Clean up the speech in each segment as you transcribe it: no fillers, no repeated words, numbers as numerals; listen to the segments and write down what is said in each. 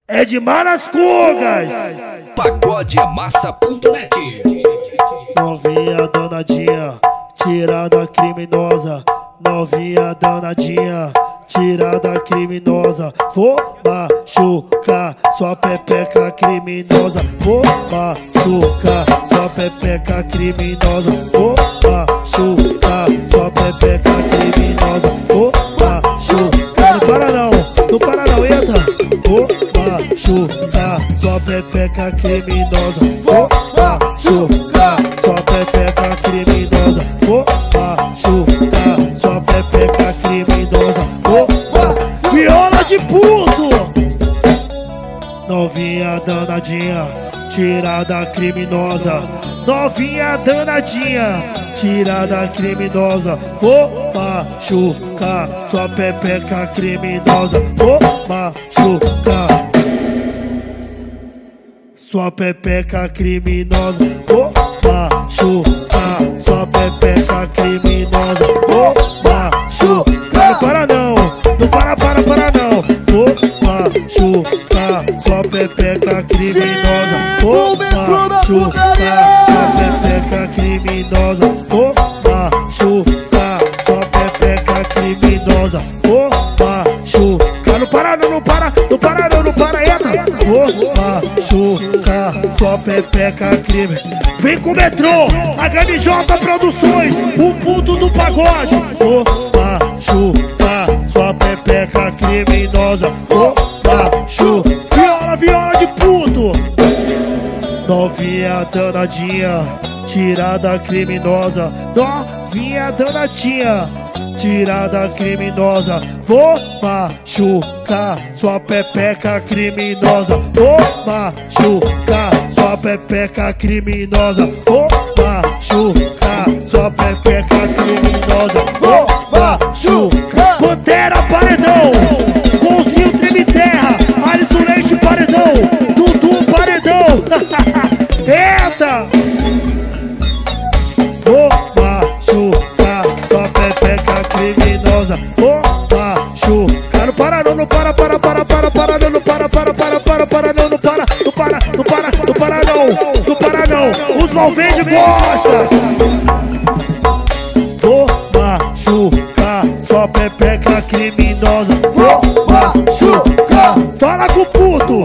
É de Malas Cugas. Pagodemassa.net. Novinha danadinha, tirada criminosa. Novinha danadinha, tirada criminosa. Vou machucar sua pepeca criminosa. Vou machucar sua pepeca criminosa. Vou machucar sua pepeca criminosa. Vou machucar. Não para não, não para não, entra. Vou machucar sua pepeca criminosa. Vou machucar sua pepeca criminosa. Vou machucar sua pepeca criminosa. Vou viola de puto. Novinha danadinha, tirada criminosa. Novinha danadinha, tirada criminosa. Vou machucar sua pepeca criminosa. Vou machucar sua pepeca criminosa. Vou machucar sua pepeca criminosa. Vou machucar. Não para não, não para não. Vou machucar sua pepeca criminosa. Vou machucar sua pepeca criminosa. Vou machucar sua pepeca criminosa. Vou machucar. Não para não, não para não, entra. Vou machucar sua pepeca crime. Vem com o metrô, HMJ Produções, o puto do pagode. Vou machucar sua pepeca criminosa. Vou machucar. Viola de puto. Novinha danadinha, tirada criminosa. Novinha danadinha, tirada criminosa. Vou machucar sua pepeca criminosa. Vou machucar sua pepeca criminosa. Vou machucar sua pepeca criminosa. Vou machucar. Pantera paredão, Golzinho treme terra, Alisson Leite paredão, Dudu paredão. Eita! Vou machucar sua pepeca criminosa. Vou machucar. Não para não, não para não, não para não, não para não. Os Valverde gosta. Vou machucar sua pepeca criminosa. Vou machucar. Fala com o puto.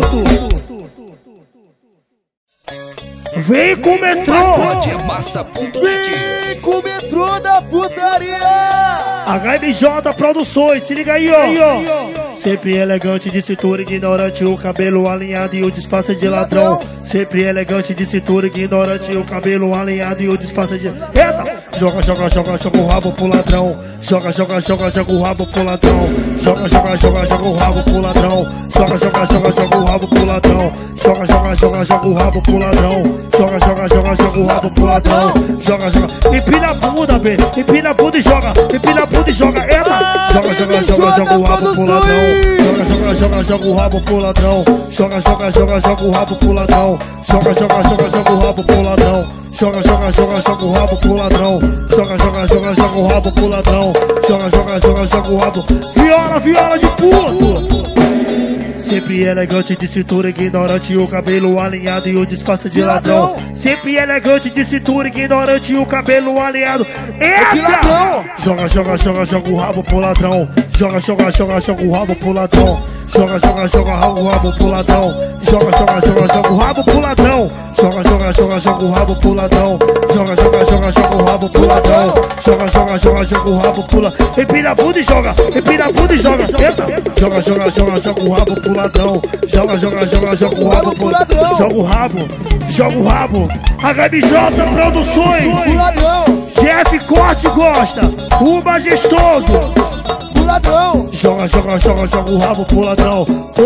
Vem com o metrô. Pagodemassa.net. Com o metrô da putaria. HMJ Produções, se liga aí, ó. Sempre elegante de cintura, ignorante, o cabelo alinhado e o disfarce de ladrão. Sempre elegante de cintura, ignorante, o cabelo alinhado e o disfarce de... Eita! Joga o rabo pro ladrão. Joga o rabo pro ladrão. Joga o rabo pro ladrão. Joga o rabo pro ladrão. Joga o rabo pro ladrão. Joga o rabo pro ladrão. Empina a bunda, bê. Empina a bunda e joga. Empina a bunda e joga. Eita! Joga o rabo pro ladrão. Joga o rabo pro ladrão. Joga o rabo pro ladrão. Joga o rabo pro ladrão. Joga o rabo pro ladrão. Joga o rabo pro ladrão. Joga o rabo. Viola de puto. Sempre elegante de cintura, ignorante, o cabelo alinhado e o disfarce de ladrão. Sempre elegante de cintura, ignorante, o cabelo alinhado. Eita! Joga o rabo pro ladrão. Joga o rabo pro ladrão. Joga o rabo pro ladrão. Joga o rabo pro ladrão. Joga o rabo pro ladrão. Joga o rabo pro ladrão. Joga o rabo pro ladrão. Empina a bunda e joga. Empina a bunda e joga. Eita! Joga o rabo pro ladrão. Joga o rabo pro ladrão. Joga o rabo. HMJ Produções. Jeff Corte gosta. O majestoso. Ladrão. Joga o rabo pro ladrão.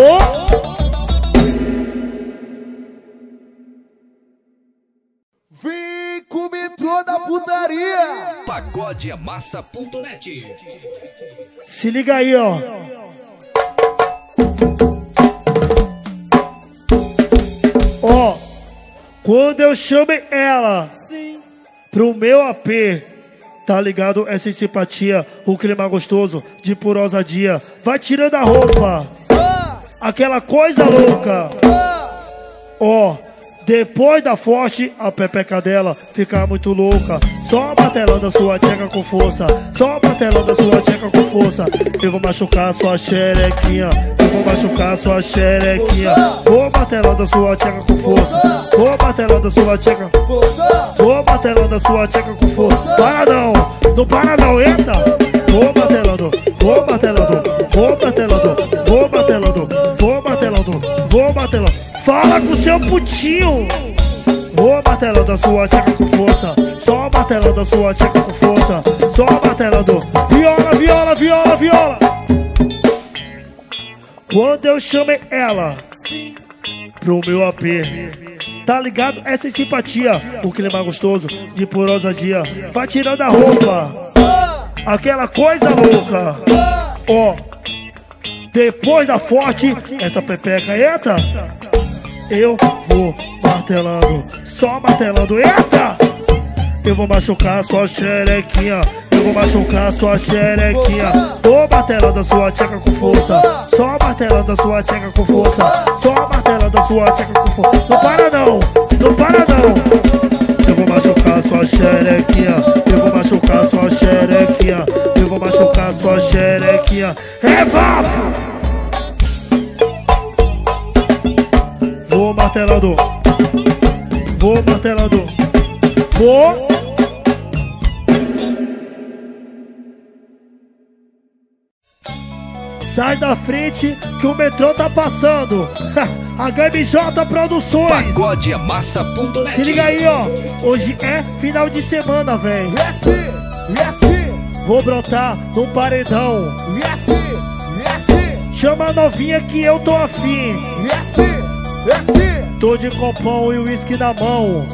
Vem com o metrô da putaria. Pagodemassa.net. Se liga aí, ó. Ó, quando eu chamei ela pro meu AP, tá ligado? É sem simpatia, o clima gostoso de pura ousadia. Vai tirando a roupa. aquela coisa louca. Ó, depois da forte, a pepeca dela fica muito louca. Só martelando a sua tcheca com força. Só martelando a sua tcheca com força. Eu vou machucar a sua xerequinha. Eu vou machucar a sua xerequinha. Vou martelando a sua tcheca com força. Vou martelando a sua tcheca. Vou martelando a sua tcheca com força. Para não, não para não, eita. Vou martelando, vou martelando, vou martelando, vou martelando, vou martelando, vou martelando. Fala com seu putinho. Vou martelando a sua tcheca com força. Só martelando a sua tcheca com força. Só martelando. Viola, viola, viola, viola. Quando eu chamei ela pro meu AP, tá ligado? Essa é simpatia. O clima gostoso de pura ousadia. Vai tirando a roupa, aquela coisa louca. Ó, depois da forte, essa pepeca, eita. Eu vou martelando, só martelando, eita! Eu vou machucar a sua xerequinha. Eu vou machucar a sua xerequinha. Vou martelando a sua tcheca com força. Só martelando a sua tcheca com força. Só martelando a sua tcheca com força. Não para não, não para não. Eu vou machucar a sua xerequinha. Eu vou machucar a sua xerequinha. Eu vou machucar a sua xerequinha. Revapo! Vou martelando, vou martelando, vou. Sai da frente que o metrô tá passando. HMJ Produções. Pagodeamassa.net. Se liga aí, ó. Hoje é final de semana, véi. Vou brotar no paredão. Chama a novinha que eu tô afim. Tô de copão e uísque na mão.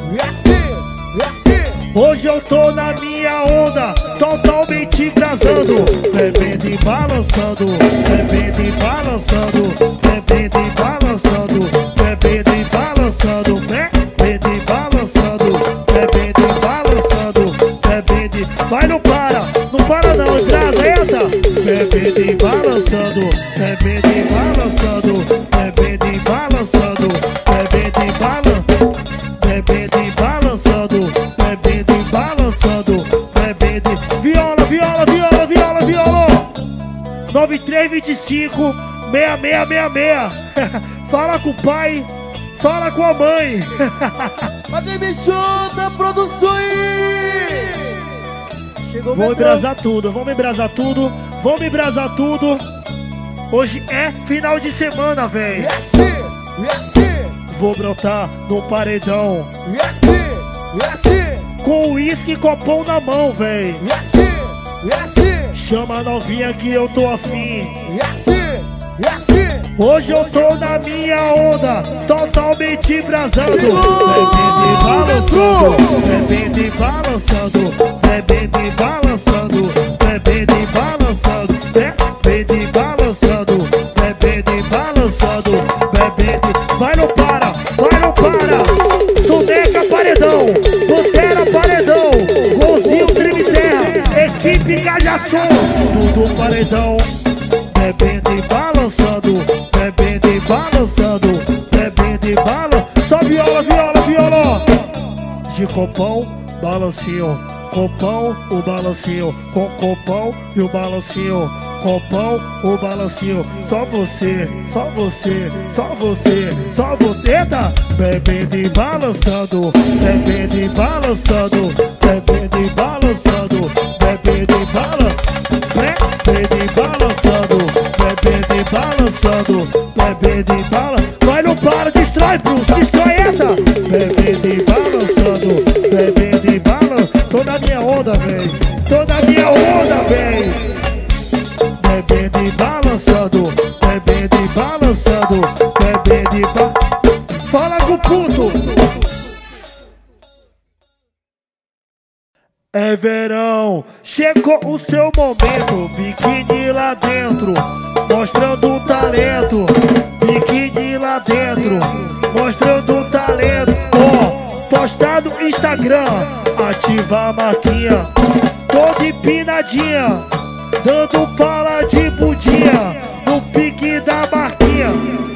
Hoje eu tô na minha onda, totalmente brasando. Bebendo e balançando, bebendo e balançando, bebendo e balançando, bebendo e balançando, bebendo e balançando, bebendo e balançando, bebendo e... Vai, não para não, entrada, entra. Bebendo e balançando, bebendo e balançando, bebendo e balançando, bebendo e balançando, bebendo e balançando, bebendo e balançando, bebendo e... Viola, viola, viola, viola, viola. 9325 6666. Fala com o pai, fala com a mãe. HMJ Produções. Chegou. Vamos embrasar tudo, vamos embrasar tudo, vamos embrasar tudo. Hoje é final de semana, véi. Vou brotar no paredão. Com uísque e copão na mão, véi. Chama a novinha que eu tô afim. Hoje eu tô na minha onda, totalmente brasando. Bebendo e balançando, bebendo e balançando, bebendo e balançando, bebendo e balançando, bebendo e balançando, bebendo e balançando, bebendo e... Vai, não para, vai, não para. Soneca paredão, Pantera paredão, Golzinho crime terra, equipe Gajação, tudo paredão. Bebendo e balançando, bebendo e balançando, bebendo e balançando. Só viola, viola, viola. De copão, balancinho. Copão, o balancinho. Com copão e o balancinho. Copão, o balancinho. Só você, só você, só você, só você, tá? Bebendo e balançando, bebendo e balançando, bebendo e balançando, bebendo e balançando, bebendo e balançando, bebendo e balançando, bebendo e balançando. Vai, não para, destrói, Bruce, destrói, eita! Bebendo e balançando, bebendo e balançando. Tô na minha onda, véi, tô na minha onda, véi. Bebendo e balançando, bebendo e balançando, bebendo e balançando. Fala com o puto. É verão, chegou o seu momento. Biquíni lá dentro, mostrando o talento. Biquíni lá dentro, mostrando o talento. Ó, postar no Instagram, ativa a marquinha. Toda empinadinha, dando fala de budinha, no pique da marquinha.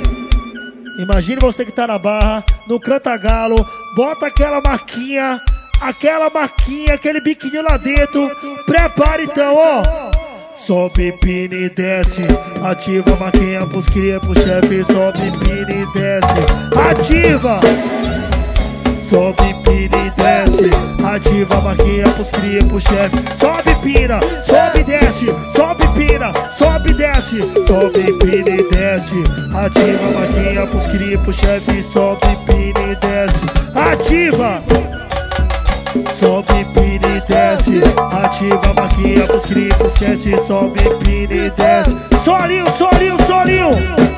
Imagine você que tá na barra, no Cantagalo, bota aquela marquinha, aquele biquinho lá dentro. Prepara então, ó. Sobe, pina e desce, ativa a marquinha pros cria, pro chefe. Sobe, pina e desce, ativa. Sobe, pina e desce, ativa a marquinha pros cria, pro chefe. Sobe, pina, sobe, desce, sobe, pina, sobe, desce. Sobe, pina e desce, ativa a marquinha pros cria, pro chefe. Sobe, pina e desce, ativa. Sobe, pina e desce, ativa a marquinha pros cripos, esquece. Sobe, pina e desce. Solinho, solinho, solinho.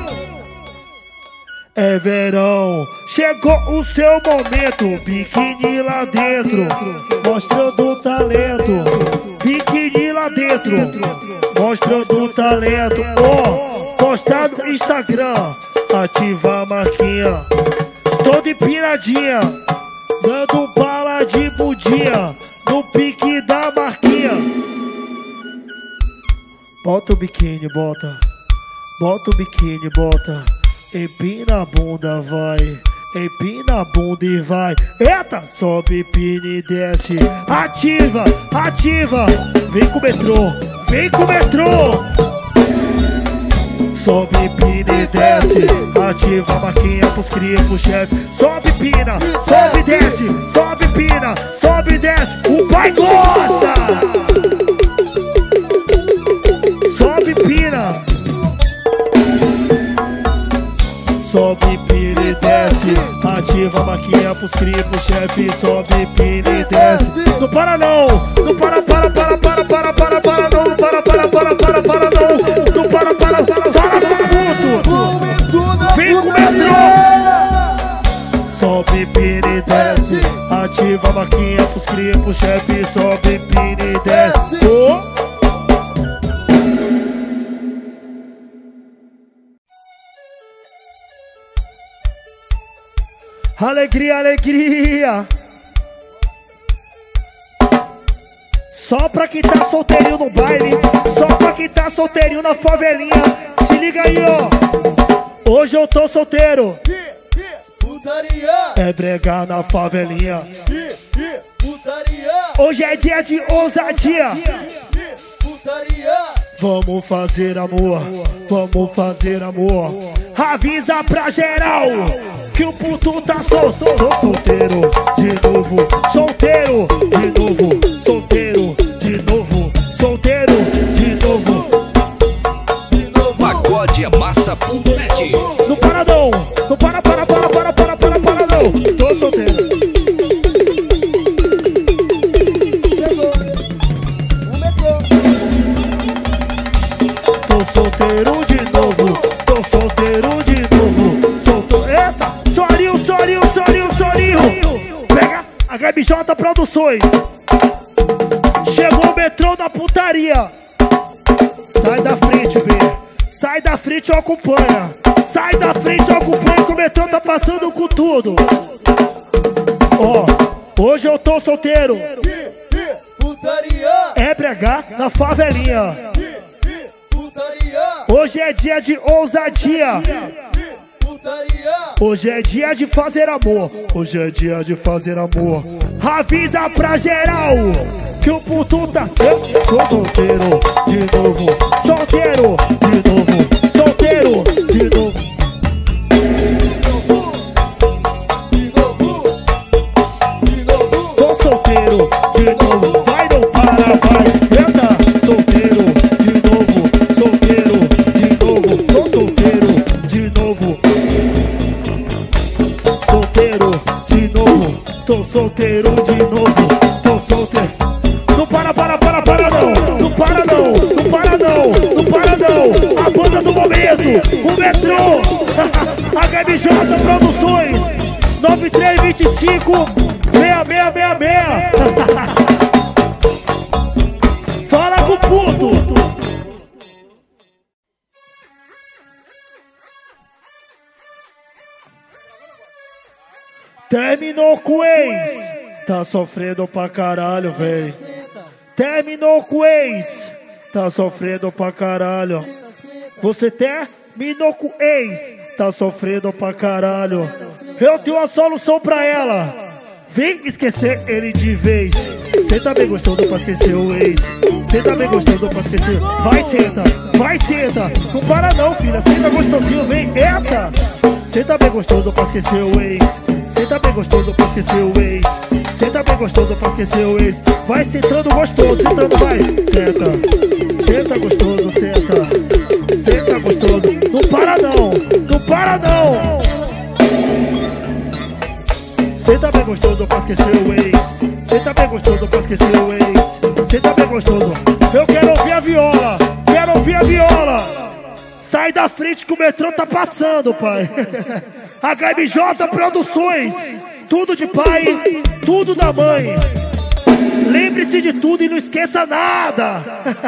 É verão, chegou o seu momento. Biquíni lá dentro, mostrando o talento. Biquíni lá dentro, mostrando o talento. Ó, postar no Instagram, ativa a marquinha, toda empinadinha, dando bala de budinha no pique da marquinha. Bota o biquíni, bota. Bota o biquíni, bota. Empina a bunda, vai. Empina a bunda e vai. Eita! Sobe, pina e desce. Ativa, ativa. Vem com o metrô, vem com o metrô. Sobe, pina e desce, ativa a marquinha pros cria, pro chefe. Sobe, pina, sobe, desce, sobe, pina, sobe, desce. O pai gosta. Sobe, pina. Sobe, pina e desce, ativa a marquinha pros cria, pro chefe. Sobe, pina e desce. Não para não, não para não, não para não. Não para. Vem com o metrô. Sobe, pina e desce, ativa a marquinha pros cria, pro chefe. Sobe, pina e desce. Oh. Alegria, alegria. Só pra quem tá solteirinho no baile, só pra quem tá solteirinho na favelinha. Se liga aí, ó. Hoje eu tô solteiro. Putaria. É bregar na favelinha. Putaria. Hoje é dia de ousadia. Putaria. Vamos fazer amor, vamos fazer amor. Avisa pra geral que o puto tá solteiro. Tô solteiro de novo, solteiro de novo, solteiro de novo, solteiro de novo. Pagodemassa.net. Não para não, não para não. Tô solteiro. Chegou o metrô. Tô solteiro de novo, tô solteiro de novo. Eita, solinho. Pega a HBJ Produções. Chegou o metrô da putaria. Sai da frente, B. Sai da frente, acompanha. Sai da frente, acompanha, que o metrô tá passando com tudo. Ó, hoje eu tô solteiro. Putaria. É bregar na favelinha. Putaria. Hoje é dia de ousadia. Putaria. Hoje é dia de fazer amor. Hoje é dia de fazer amor. Avisa pra geral que o puto tá. Eu tô solteiro de novo. Solteiro de novo. Solteiro de novo. Tô solteiro de novo. Vai, não para, vai. Eita, solteiro de novo. Solteiro de novo. Tô solteiro de novo. Solteiro de novo. Tô solteiro de novo. Tô solteiro. Não para não. Não para não. A banda do momento. O metrô. HBJ Produções. 9325 6666. Fala com o puto. Terminou com o ex, tá sofrendo pra caralho, véi. Terminou com o ex, tá sofrendo pra caralho. Você terminou com o ex, tá sofrendo pra caralho. Eu tenho uma solução pra ela. Vem esquecer ele de vez. Cê tá bem gostoso pra esquecer o ex. Cê tá bem gostoso pra esquecer. Vai, senta, vai, senta. Não para não, filha, senta gostosinho, vem, eita. Cê tá bem gostoso pra esquecer o ex. Cê tá bem gostoso pra esquecer o ex. Cê tá bem gostoso pra esquecer o ex. Vai sentando gostoso, sentando, vai. Senta, senta gostoso, senta. Senta gostoso, não para não, não para não. Cê tá bem gostoso pra esquecer o ex. Cê tá bem gostoso pra esquecer o ex. Cê tá bem gostoso. Eu quero ouvir a viola, quero ouvir a viola. Sai da frente que o metrô tá passando, pai. HMJ Produções, tudo de pai, tudo da mãe. Lembre-se de tudo e não esqueça nada.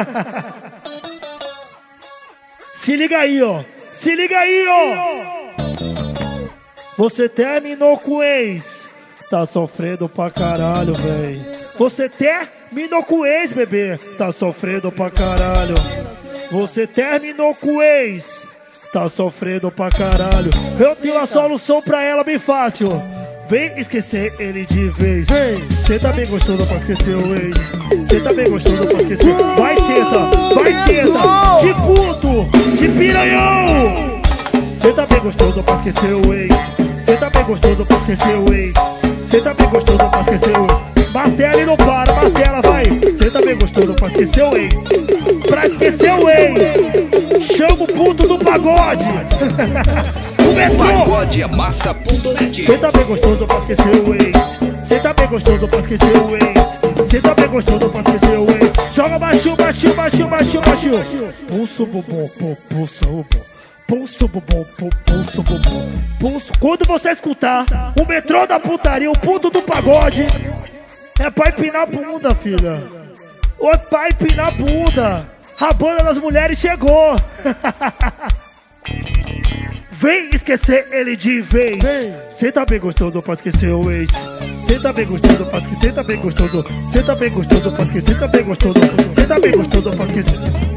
Se liga aí, ó. Se liga aí, ó. Você terminou com o ex. Tá sofrendo pra caralho, véi. Você terminou com o ex, bebê. Tá sofrendo pra caralho. Você terminou com o ex. Tá sofrendo pra caralho. Eu tenho a solução pra ela bem fácil. Vem esquecer ele de vez. Cê tá bem gostoso pra esquecer o ex. Cê tá bem gostoso pra esquecer. Vai, senta, vai, senta. De puto, de piranhão. Cê tá bem gostoso pra esquecer o ex. Cê tá bem gostoso pra esquecer o ex. Cê tá bem gostoso pra esquecer o ex. Martela e não para, martela, vai. Cê tá bem gostoso pra esquecer o ex. Pra esquecer o ex, chama o puto do pagode. O metrô. Pagodeamassa.net. Cê tá bem gostoso pra esquecer o ex. Cê tá bem gostoso pra esquecer o ex. Cê tá bem gostoso pra esquecer o ex. Joga baixinho, baixinho, baixinho, baixinho, baixinho. Pulso, bumbum, pulso, bumbum. Pulso, bumbum, pulso, bumbum. Pulso. Quando você escutar o metrô da putaria, o puto do pagode, é pra empinar a bunda, filha. É pra empinar a bunda. A banda das mulheres chegou. Vem esquecer ele de vez. Cê tá bem gostoso pra esquecer o ex. Cê tá bem gostoso pra esquecer. Cê tá bem gostoso. Cê tá bem gostoso pra esquecer. Cê tá bem gostoso. Cê tá bem gostoso pra esquecer.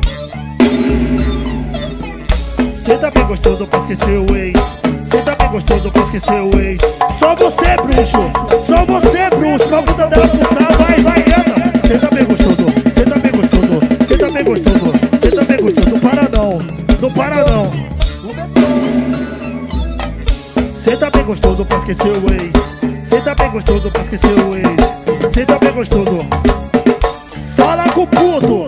Cê tá bem gostoso pra esquecer o ex. Cê tá bem gostoso pra esquecer o ex. Só você, bruxo. Só você, bruxo. Com a bunda dela pulsar, vai, vai, anda. Cê tá bem gostoso. Cê tá bem gostoso. Cê tá bem gostoso. Cê tá bem gostoso. Não para não. Não para não. Cê tá bem gostoso pra esquecer o ex. Cê tá bem gostoso pra esquecer o ex. Cê tá bem gostoso. Fala com o puto.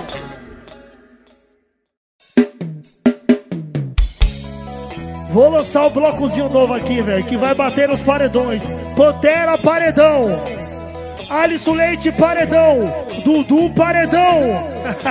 Vou lançar o blocozinho novo aqui, velho, que vai bater nos paredões. Pantera, paredão. Alisson Leite, paredão. Dudu, paredão.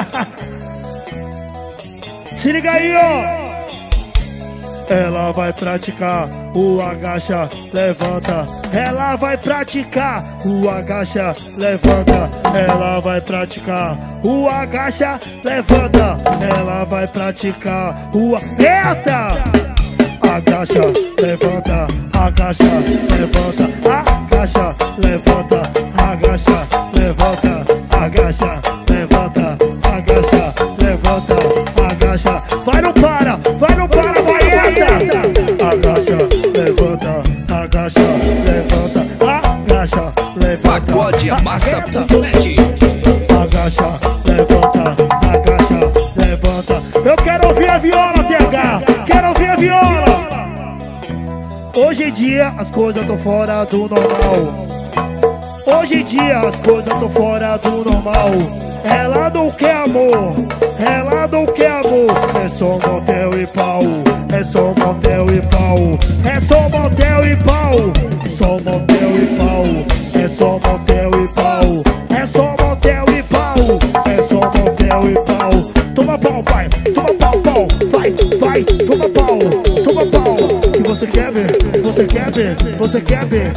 Se liga aí, ó. Ela vai praticar o agacha, levanta. Ela vai praticar o agacha, levanta. Ela vai praticar o agacha, levanta. Ela vai praticar o... Eita! Agacha, levanta, agacha, levanta, agacha, levanta, agacha, levanta, agacha, levanta, agacha, levanta, agacha. Vai, não para, vai, não para, vai, eita! Agacha, levanta, agacha, levanta, agacha, levanta. Pagodeamassa.net. Agacha, levanta, agacha, levanta. Eu quero ouvir a viola, TH. Quero ouvir a viola. Hoje em dia as coisas tão fora do normal. Hoje em dia as coisas tão fora do normal. Ela não quer amor, ela não quer amor. É só motel e pau, é só motel e pau, é só motel e pau, só motel e pau, é só motel e pau, é só motel e pau, é só motel e pau. Toma pau, pai, toma pau, pau, vai, vai, toma pau, toma pau. Que você quer ver, você quer ver, você quer ver.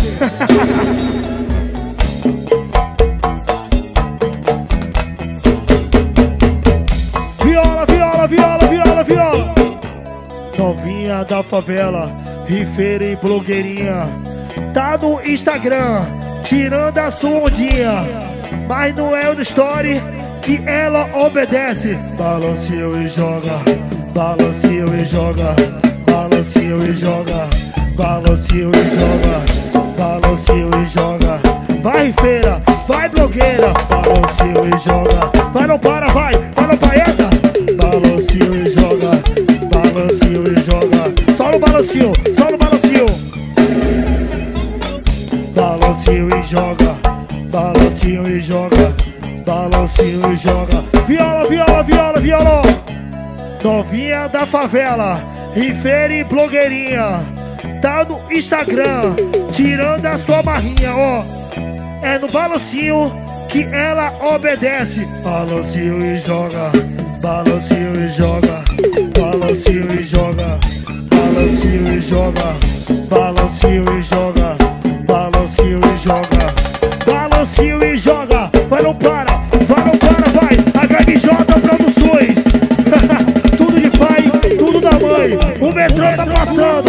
Viola, viola, viola, viola, viola. Novinha da favela, rifeira e blogueirinha, tá no Instagram, tirando a sua ondinha. Mas não é no story que ela obedece. Balanceia e joga, balanceia e joga, balanceia balancinho e joga, balancinho e joga, balancinho e joga. Vai feira, vai blogueira, balancinho e joga. Vai não para, vai não paeta. Balancinho e joga, balancinho e joga. Só no balancinho, só no balancinho. Balancinho e joga, balancinho e joga, balancinho e joga. Viola, viola, viola, viola. Novinha da favela, rifeira e blogueirinha, tá no Instagram, tirando a sua marrinha, ó. É no balancinho que ela obedece. Balancinho e joga, balancinho e joga, balancinho e joga, balancinho e joga, balancinho e joga, balancinho e joga, balancinho e joga. Vai não para, vai. HMJ Produções. Tudo de pai, tudo da mãe. O metrô tá passando.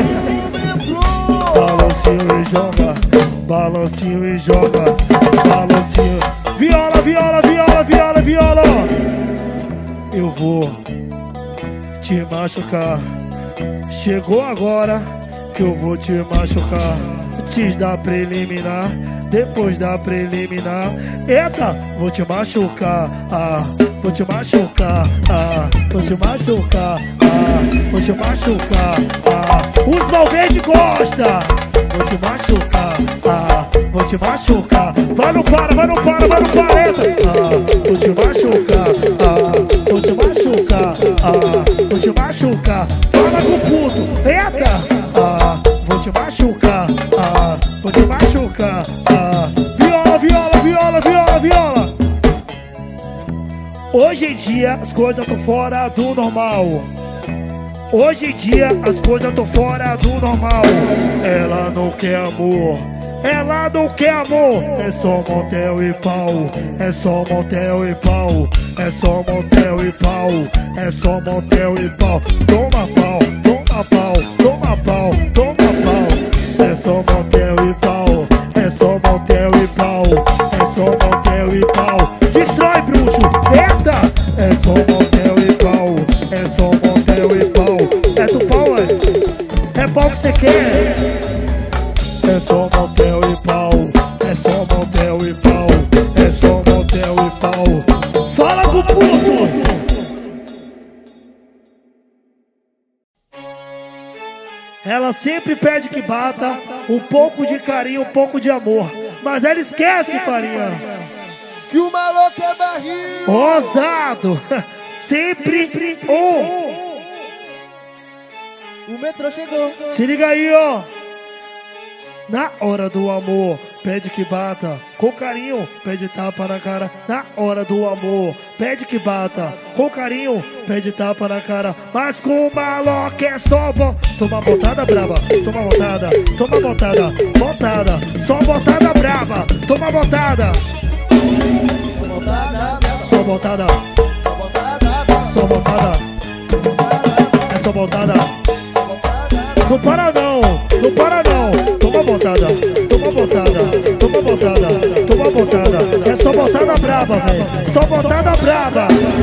Balancinho e joga, balancinho e joga, balancinho. Viola, viola, viola, viola, viola. Eu vou te machucar. Chegou agora que eu vou te machucar. Antes da preliminar, depois da preliminar. Eita, vou te machucar, vou te machucar, vou te machucar, vou te machucar, os malverde gosta. Vou te machucar, vou te machucar. Vai não para, vai não para, vai não para, eita. Vou te machucar, vou te machucar, vou te machucar. Fala com o puto, eita. Vou te machucar, vou te machucar. Viola, viola, viola, viola, viola. Hoje em dia as coisas tão fora do normal. Hoje em dia as coisas tão fora do normal. Ela não quer amor, ela não quer amor. É só motel e pau, é só motel e pau, é só motel e pau, é só motel e pau. Toma pau, toma pau, toma pau, toma pau. É só motel e pau, é só motel e pau, é só motel e pau. Destrói, bruxo, eita. É só motel e pau, é só motel e pau. É do pau, é pau que cê quer. É só motel e pau, é só motel e pau, é só motel e pau. Fala com o puto. Ela sempre pede que bata, um pouco de carinho, um pouco de amor, mas ela esquece, farinha, Que o maluco é barril. ousado. Sempre O metrô chegou. Se liga aí, ó. Na hora do amor, pede que bata com carinho, pede tapa na cara. Na hora do amor, pede que bata com carinho, pede tapa na cara. Mas com o maloca é só bom. Toma botada braba, toma botada, toma botada, botada, só botada braba, toma botada. Só botada, só botada, é só botada. Não para não, não para não. Toma botada, toma botada, toma botada, toma botada. É só botada braba, velho. Só botada braba.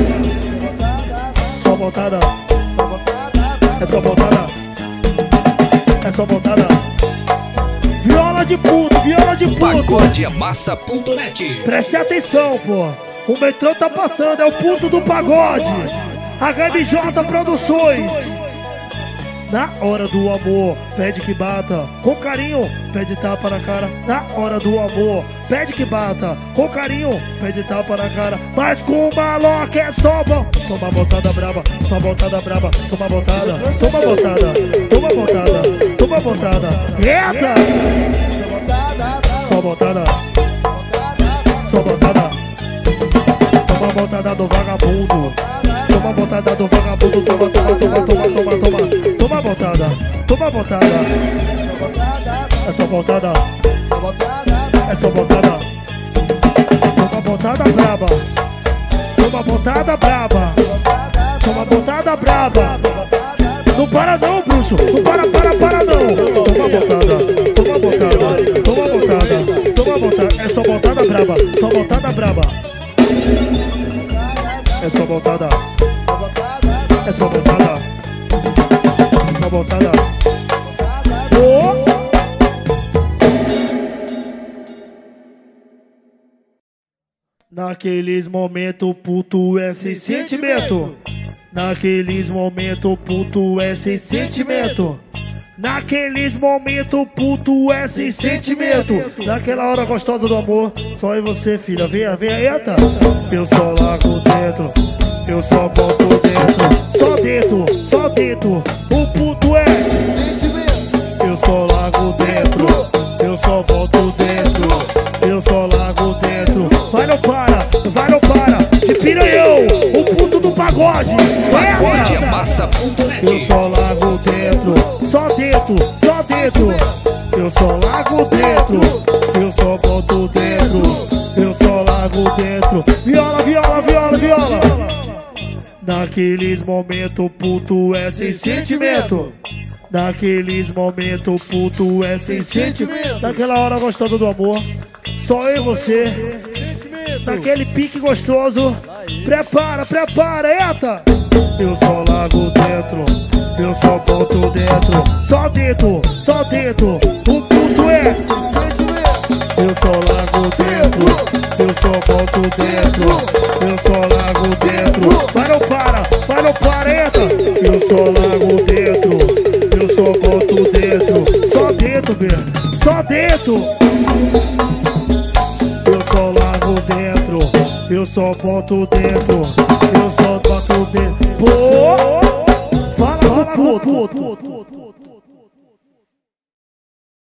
Só botada. É só botada. É só botada. Viola de puto, viola de puto. Pagodeamassa.net. Preste atenção, pô. O metrô tá passando, é o puto do pagode. HMJ Produções. Na hora do amor, pede que bata com carinho, pede tapa na cara. Na hora do amor, pede que bata com carinho, pede tapa na cara. Mas com o maloca é só bom. Toma botada braba, só botada braba. Toma botada, toma botada, toma botada, toma botada. Eita! Só botada, só botada. Toma botada do vagabundo. Toma botada do vagabundo. Toma, toma, toma, toma, toma, toma. Toma botada, toma botada. É só botada, é só botada. Toma botada braba, toma botada braba, toma botada braba. Não para não, bruxo, não para não. Toma botada, toma botada, toma botada, toma botada. É só botada braba, só botada braba. É só botada, é só botada. Só botada Naqueles momentos, puto é sem sentimento. Naqueles momentos, puto é sem sentimento. Naqueles momentos, puto é sem sentimento. Naquela hora gostosa do amor, só eu e você, filha. Venha, venha, eita. Eu só largo dentro, eu só boto dentro. Só dentro, só dentro. O puto é sentimento. Eu só largo dentro, eu só boto dentro. Eu só largo dentro. Vai, não para, vai, não para. De Piranhão, o puto do pagode. Massa.net. Eu só largo dentro, só dentro, só dentro. Eu só largo dentro, eu só boto dentro. Eu só largo dentro. Viola, viola, viola, viola. Naqueles momentos, puto é sem sentimento. Naqueles momentos, puto é sem sentimento. Naquela hora gostosa do amor, só eu e você. Naquele pique gostoso. Prepara, prepara, eita. Eu só largo dentro, eu só boto dentro. Só dentro, só dentro. O puto é sem sentimento. Eu só largo dentro, eu só boto dentro. Eu só largo dentro. Vai, não para, vai, não para, eita. Eu só largo dentro, eu só boto dentro. Só dentro, B, só dentro. Eu só largo dentro, eu só boto dentro. Eu só boto dentro. Pô, fala, puto.